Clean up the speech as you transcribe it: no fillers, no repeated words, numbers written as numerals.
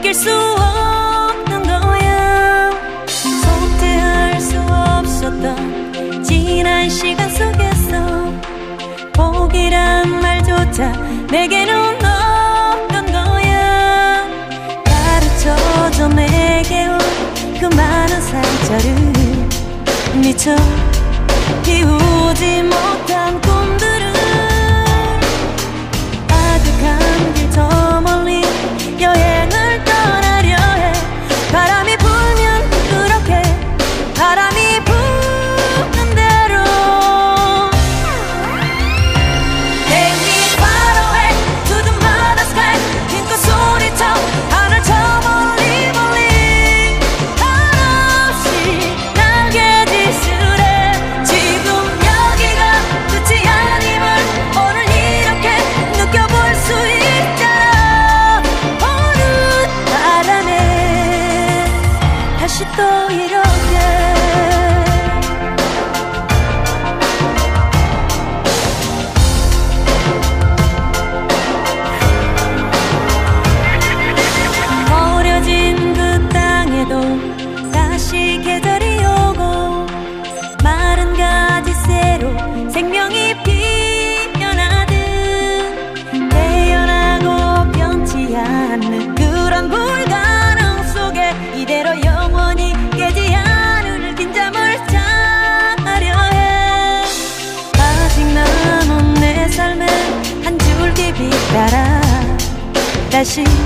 이길 수 없는 거야. 속죄할 수 없었던 지난 시간 속에서 복이란 말조차 내게는 없던 거야. 가르쳐줘 내게 온 그 많은 상처를 미처 피우지 못한 꿈들은 아득한 길 저 멀리 여행을 떠나려 해. 바람이 불면 그렇게 바람이 부는 대로 Take me far away to the mother sky. 힘껏 소리쳐 하늘 저 멀리 멀리 한없이 날개짓을 해. 지금 여기가 끝이 아님을 오늘 이렇게 느껴볼 수 있잖아. 어느 바람에 다시 또 이렇게 버려진 그 땅에도 다시 계절이 오고 마른 가지새로 생명이 피어나듯 태어나고 변치 않는 그런 불가능 속에 이대로 영원히 깨지 않을 긴 잠을 자려 해. 아직 남은 내 삶에 한 줄기 빛 따라 다시